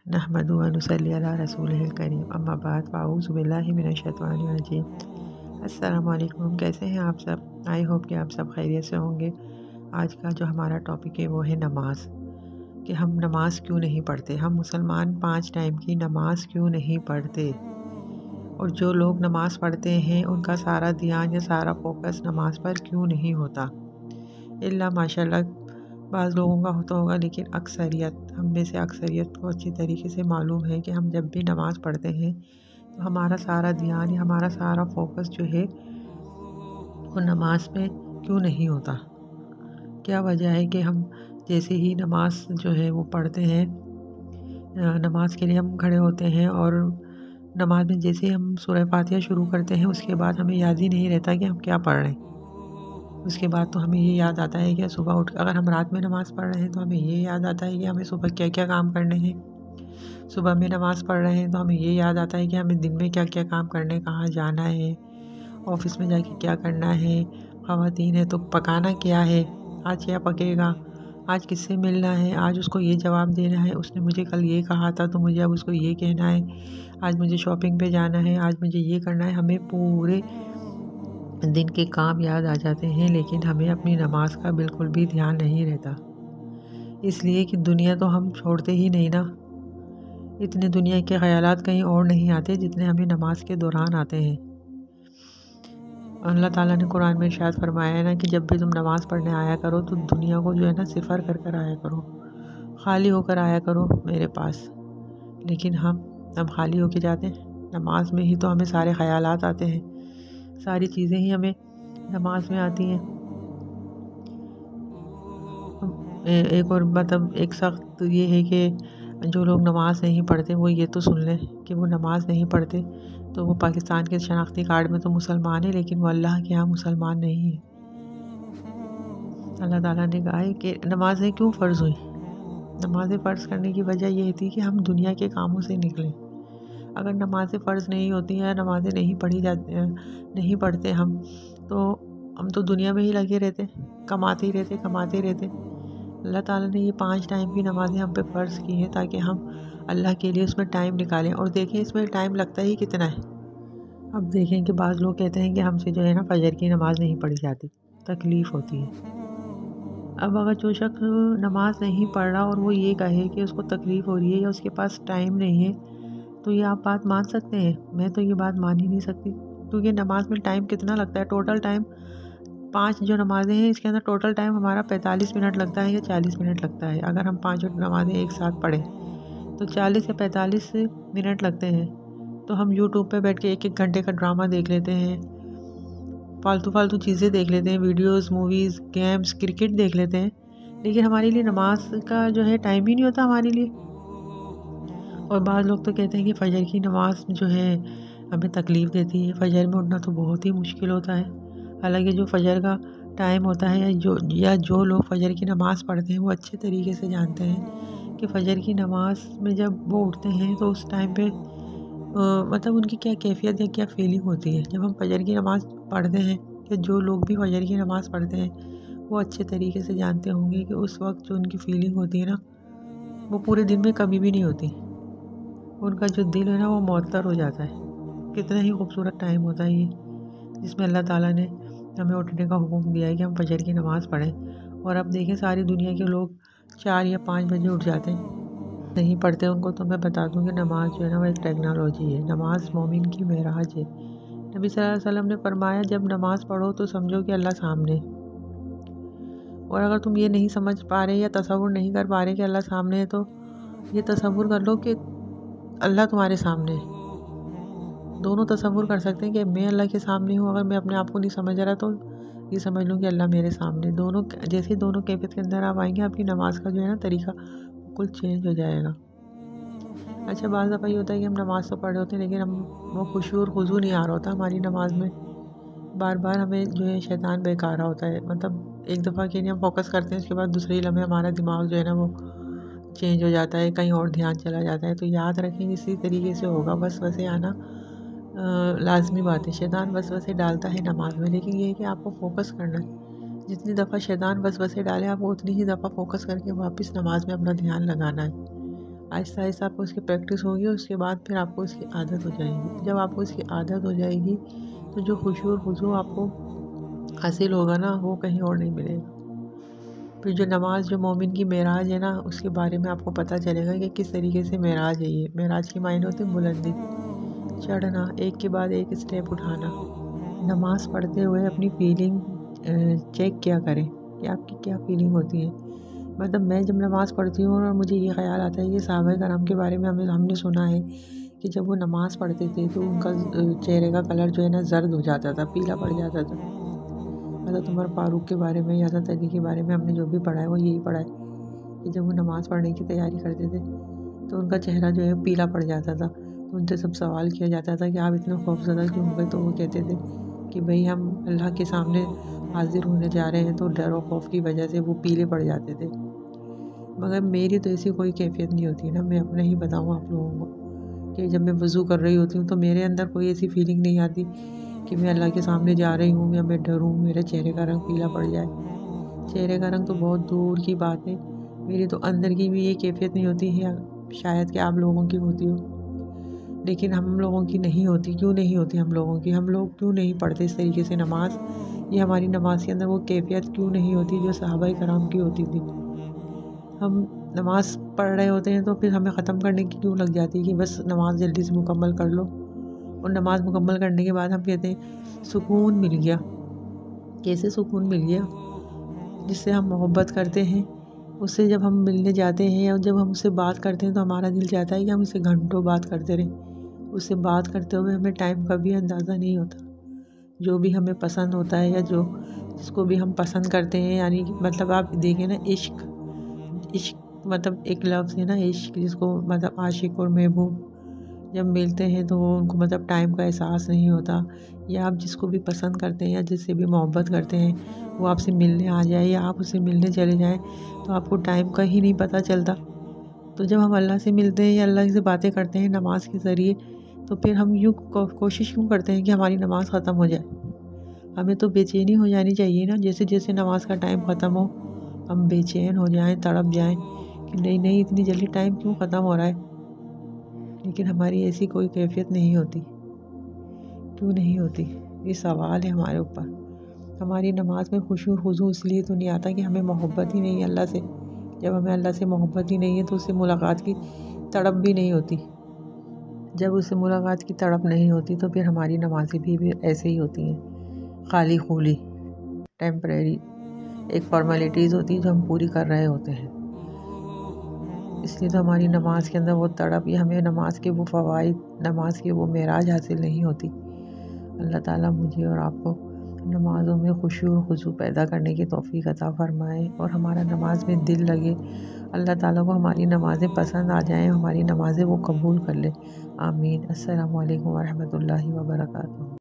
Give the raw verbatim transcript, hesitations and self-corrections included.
نحمد و نصلی علی رسول الکریم اما بعد فاعوذ باللہ من الشیطان الرجیم۔ السلام علیکم، کیسے ہیں آپ سب؟ آئی ہوپ کہ آپ سب خیریت سے ہوں گے۔ آج کا جو ہمارا ٹاپک ہے وہ ہے نماز، کہ ہم نماز کیوں نہیں پڑھتے، ہم مسلمان پانچ ٹائم کی نماز کیوں نہیں پڑھتے، اور جو لوگ نماز پڑھتے ہیں ان کا سارا دھیان یا سارا فوکس نماز پر کیوں نہیں ہوتا۔ اللہ ماشاء اللہ بعض لوگوں کا ہوتا ہوگا، لیکن اکثریت ہم میں سے اکثریت کو اچھی طریقے سے معلوم ہے کہ ہم جب بھی نماز پڑھتے ہیں تو ہمارا سارا دھیان یا ہمارا سارا فوکس جو ہے وہ نماز پہ کیوں نہیں ہوتا۔ کیا وجہ ہے کہ ہم جیسے ہی نماز جو ہے وہ پڑھتے ہیں، نماز کے لیے ہم کھڑے ہوتے ہیں اور نماز میں جیسے ہم سورہ فاتحہ شروع کرتے ہیں اس کے بعد ہمیں یاد ہی نہیں رہتا کہ ہم کیا پڑھ رہے ہیں۔ اس کے بعد تو ہمیں یہ یاد آتا ہے کہ صبح اٹھ اگر ہم رات میں نماز پڑھ رہے ہیں تو ہمیں یہ یاد آتا ہے کہ ہمیں صبح کیا کیا کام کرنے ہیں۔ صبح میں نماز پڑھ رہے ہیں تو ہمیں یہ یاد آتا ہے کہ ہمیں دن میں کیا کیا کام کرنے، کہاں جانا ہے، آفس میں جا کے کیا کرنا ہے، خواتین ہے تو پکانا کیا ہے، آج کیا پکے گا، آج کس سے ملنا ہے، آج اس کو یہ جواب دینا ہے، اس نے مجھے کل یہ کہا تھا تو مجھے اب اس کو یہ کہنا ہے، آج مجھے شاپنگ پہ جانا ہے، آج مجھے یہ کرنا ہے۔ ہمیں پورے دن کے کام یاد آ جاتے ہیں، لیکن ہمیں اپنی نماز کا بالکل بھی دھیان نہیں رہتا، اس لیے کہ دنیا تو ہم چھوڑتے ہی نہیں نا۔ اتنے دنیا کے خیالات کہیں اور نہیں آتے جتنے ہمیں نماز کے دوران آتے ہیں۔ اللہ تعالیٰ نے قرآن میں ارشاد فرمایا ہے نا کہ جب بھی تم نماز پڑھنے آیا کرو تو دنیا کو جو ہے نا صفر کر کر آیا کرو، خالی ہو کر آیا کرو میرے پاس۔ لیکن ہم ہم خالی ہو کے جاتے ہیں، نماز میں ہی تو ہمیں سارے خیالات آتے ہیں، ساری چیزیں ہی ہمیں نماز میں آتی ہیں۔ ایک اور مطلب ایک سخت یہ ہے کہ جو لوگ نماز نہیں پڑھتے وہ یہ تو سن لیں کہ وہ نماز نہیں پڑھتے تو وہ پاکستان کے شناختی کارڈ میں تو مسلمان ہے، لیکن وہ اللہ کے ہاں مسلمان نہیں ہے۔ اللہ تعالیٰ نے کہا ہے کہ نمازیں کیوں فرض ہوئیں۔ نمازیں فرض کرنے کی وجہ یہ تھی کہ ہم دنیا کے کاموں سے نکلیں۔ اگر نمازیں فرض نہیں ہوتی ہیں، نمازیں نہیں پڑھی جاتی نہیں پڑھتے ہم تو ہم تو دنیا میں ہی لگے رہتے، کماتے ہی رہتے کماتے رہتے۔ اللہ تعالیٰ نے یہ پانچ ٹائم کی نمازیں ہم پہ فرض کی ہیں تاکہ ہم اللہ کے لیے اس میں ٹائم نکالیں، اور دیکھیں اس میں ٹائم لگتا ہی کتنا ہے۔ اب دیکھیں کہ بعض لوگ کہتے ہیں کہ ہم سے جو ہے نا فجر کی نماز نہیں پڑھی جاتی، تکلیف ہوتی ہے۔ اب اگر جو شخص نماز نہیں پڑھ رہا اور وہ یہ کہے کہ اس کو تکلیف ہو رہی ہے یا اس کے پاس ٹائم نہیں ہے تو یہ آپ بات مان سکتے ہیں؟ میں تو یہ بات مان ہی نہیں سکتی، کیونکہ نماز میں ٹائم کتنا لگتا ہے۔ ٹوٹل ٹائم پانچ جو نمازیں ہیں اس کے اندر ٹوٹل ٹائم ہمارا پینتالیس منٹ لگتا ہے یا چالیس منٹ لگتا ہے۔ اگر ہم پانچ نمازیں ایک ساتھ پڑھیں تو چالیس یا پینتالیس منٹ لگتے ہیں، تو ہم یوٹیوب پہ بیٹھ کے ایک ایک گھنٹے کا ڈرامہ دیکھ لیتے ہیں، فالتو فالتو چیزیں دیکھ لیتے ہیں، ویڈیوز، موویز، گیمز، کرکٹ دیکھ لیتے ہیں، لیکن ہمارے لیے نماز کا جو ہے ٹائم ہی نہیں ہوتا ہمارے لیے۔ اور بعض لوگ تو کہتے ہیں کہ فجر کی نماز جو ہے ہمیں تکلیف دیتی ہے، فجر میں اٹھنا تو بہت ہی مشکل ہوتا ہے۔ حالانکہ جو فجر کا ٹائم ہوتا ہے یا جو یا جو لوگ فجر کی نماز پڑھتے ہیں وہ اچھے طریقے سے جانتے ہیں کہ فجر کی نماز میں جب وہ اٹھتے ہیں تو اس ٹائم پہ مطلب ان کی کیا کیفیت یا کیا فیلنگ ہوتی ہے۔ جب ہم فجر کی نماز پڑھتے ہیں کہ جو لوگ بھی فجر کی نماز پڑھتے ہیں وہ اچھے طریقے سے جانتے ہوں گے کہ اس وقت جو ان کی فیلنگ ہوتی ہے نا وہ پورے دن میں کبھی بھی نہیں ہوتی۔ ان کا جو دل ہے نا وہ معطر ہو جاتا ہے۔ کتنا ہی خوبصورت ٹائم ہوتا ہے یہ، جس میں اللہ تعالیٰ نے ہمیں اٹھنے کا حکم دیا ہے کہ ہم فجر کی نماز پڑھیں۔ اور اب دیکھیں ساری دنیا کے لوگ چار یا پانچ بجے اٹھ جاتے ہیں، نہیں پڑھتے ان کو۔ تو میں بتا دوں کہ نماز جو ہے نا وہ ایک ٹیکنالوجی ہے، نماز مومن کی معراج ہے۔ نبی صلی اللہ علیہ وسلم نے فرمایا جب نماز پڑھو تو سمجھو کہ اللہ سامنے، اور اگر تم یہ نہیں سمجھ پا رہے یا تصور نہیں کر پا رہے کہ اللہ سامنے ہے تو یہ تصور کر لو کہ اللہ تمہارے سامنے ہے۔ دونوں تصور کر سکتے ہیں کہ میں اللہ کے سامنے ہوں، اگر میں اپنے آپ کو نہیں سمجھ رہا تو یہ سمجھ لوں کہ اللہ میرے سامنے۔ دونوں جیسے دونوں کیفیت کے اندر آپ آئیں گے، آپ کی نماز کا جو ہے نا طریقہ بالکل چینج ہو جائے گا۔ اچھا بعض دفعہ یہ ہوتا ہے کہ ہم نماز تو پڑھے ہوتے ہیں لیکن ہم وہ خشوع اور خضوع نہیں آ رہا ہوتا ہماری نماز میں، بار بار ہمیں جو ہے شیطان بہکا رہا ہوتا ہے۔ مطلب ایک دفعہ کے لیے ہم فوکس کرتے ہیں، اس کے بعد دوسرے لمحے ہمارا دماغ جو ہے نا وہ چینج ہو جاتا ہے، کہیں اور دھیان چلا جاتا ہے۔ تو یاد رکھیں اسی طریقے سے ہوگا، وسوسے آنا لازمی بات ہے۔ شیطان وسوسے ڈالتا ہے نماز میں، لیکن یہ ہے کہ آپ کو فوکس کرنا ہے۔ جتنی دفعہ شیطان وسوسے ڈالے آپ کو اتنی ہی دفعہ فوکس کر کے واپس نماز میں اپنا دھیان لگانا ہے۔ آہستہ آہستہ آپ کو اس کی پریکٹس ہوگی، اس کے بعد پھر آپ کو اس کی عادت ہو جائے گی۔ جب آپ کو اس کی عادت ہو جائے گی تو جو خشوع اور خضوع آپ کو حاصل ہوگا نا، وہ کہیں اور نہیں ملے گا۔ پھر جو نماز جو مومن کی معراج ہے نا، اس کے بارے میں آپ کو پتہ چلے گا کہ کس طریقے سے معراج ہے۔ یہ معراج کے معنی ہوتے ہیں بلندی، چڑھنا، ایک کے بعد ایک اسٹیپ اٹھانا۔ نماز پڑھتے ہوئے اپنی فیلنگ چیک کیا کریں کہ آپ کی کیا فیلنگ ہوتی ہے۔ مطلب میں جب نماز پڑھتی ہوں اور مجھے یہ خیال آتا ہے کہ صحابہ کرام کے بارے میں ہمیں ہم نے سنا ہے کہ جب وہ نماز پڑھتے تھے تو ان کا چہرے کا کلر جو ہے نا زرد ہو جاتا تھا، پیلا پڑ جاتا تھا۔ حضرت عمر فاروق کے بارے میں یا حضرت علی کے بارے میں ہم نے جو بھی پڑھا ہے وہ یہی پڑھا ہے کہ جب وہ نماز پڑھنے کی تیاری کرتے تھے تو ان کا چہرہ جو ہے پیلا پڑ جاتا تھا۔ تو ان سے سب سوال کیا جاتا تھا کہ آپ اتنے خوفزدہ کیوں ہو گئے؟ تو وہ کہتے تھے کہ بھئی ہم اللہ کے سامنے حاضر ہونے جا رہے ہیں، تو ڈر و خوف کی وجہ سے وہ پیلے پڑ جاتے تھے۔ مگر میری تو ایسی کوئی کیفیت نہیں ہوتی نا، میں اپنا ہی بتاؤں آپ لوگوں کو کہ جب میں وضو کر رہی ہوتی ہوں تو میرے اندر کوئی ایسی فیلنگ نہیں آتی کہ میں اللہ کے سامنے جا رہی ہوں یا میں ڈروں میرے چہرے کا رنگ پیلا پڑ جائے۔ چہرے کا رنگ تو بہت دور کی بات ہے، میری تو اندر کی بھی یہ کیفیت نہیں ہوتی ہے، شاید کہ آپ لوگوں کی ہوتی ہو، لیکن ہم لوگوں کی نہیں ہوتی۔ کیوں نہیں ہوتی ہم لوگوں کی؟ ہم لوگ کیوں نہیں پڑھتے اس طریقے سے نماز؟ یہ ہماری نماز کے اندر وہ کیفیت کیوں نہیں ہوتی جو صحابہ کرام کی ہوتی تھی؟ ہم نماز پڑھ رہے ہوتے ہیں تو پھر ہمیں ختم کرنے کی کیوں لگ جاتی ہے کہ بس نماز جلدی سے مکمل کر لو، اور نماز مکمل کرنے کے بعد ہم کہتے ہیں سکون مل گیا۔ کیسے سکون مل گیا؟ جس سے ہم محبت کرتے ہیں اس سے جب ہم ملنے جاتے ہیں اور جب ہم اس سے بات کرتے ہیں تو ہمارا دل چاہتا ہے کہ ہم اس سے گھنٹوں بات کرتے رہیں۔ اس سے بات کرتے ہوئے ہمیں ٹائم کا بھی اندازہ نہیں ہوتا۔ جو بھی ہمیں پسند ہوتا ہے یا جو جس کو بھی ہم پسند کرتے ہیں، یعنی مطلب آپ دیکھیں نا، عشق عشق مطلب ایک لفظ ہے نا، عشق، جس کو مطلب عاشق اور محبوب جب ملتے ہیں تو وہ ان کو مطلب ٹائم کا احساس نہیں ہوتا۔ یا آپ جس کو بھی پسند کرتے ہیں یا جس سے بھی محبت کرتے ہیں وہ آپ سے ملنے آ جائے یا آپ اس سے ملنے چلے جائیں تو آپ کو ٹائم کا ہی نہیں پتہ چلتا۔ تو جب ہم اللہ سے ملتے ہیں یا اللہ سے باتیں کرتے ہیں نماز کے ذریعے تو پھر ہم یوں کوشش کیوں کرتے ہیں کہ ہماری نماز ختم ہو جائے؟ ہمیں تو بے چینی ہو جانی چاہیے نا، جیسے جیسے نماز کا ٹائم ختم ہو ہم بے چین ہو جائیں، تڑپ جائیں کہ نہیں نہیں اتنی جلدی ٹائم کیوں ختم ہو رہا ہے؟ لیکن ہماری ایسی کوئی کیفیت نہیں ہوتی۔ کیوں نہیں ہوتی؟ یہ سوال ہے ہمارے اوپر۔ ہماری نماز میں خشوع و خضوع اس لیے تو نہیں آتا کہ ہمیں محبت ہی نہیں ہے اللہ سے۔ جب ہمیں اللہ سے محبت ہی نہیں ہے تو اس سے ملاقات کی تڑپ بھی نہیں ہوتی۔ جب اس سے ملاقات کی تڑپ نہیں ہوتی تو پھر ہماری نمازیں بھی ایسے ہی ہوتی ہیں، خالی خولی، ٹیمپریری، ایک فارمیلٹیز ہوتی ہیں جو ہم پوری کر رہے ہوتے ہیں۔ اس لیے تو ہماری نماز کے اندر وہ تڑپ یا ہمیں نماز کے وہ فوائد، نماز کے وہ معراج حاصل نہیں ہوتی۔ اللہ تعالیٰ مجھے اور آپ کو نمازوں میں خشوع و خضوع پیدا کرنے کی توفیق عطا فرمائے اور ہمارا نماز میں دل لگے، اللہ تعالیٰ کو ہماری نمازیں پسند آ جائیں، ہماری نمازیں وہ قبول کر لے۔ آمین۔ السلام علیکم ورحمۃ اللہ وبرکاتہ۔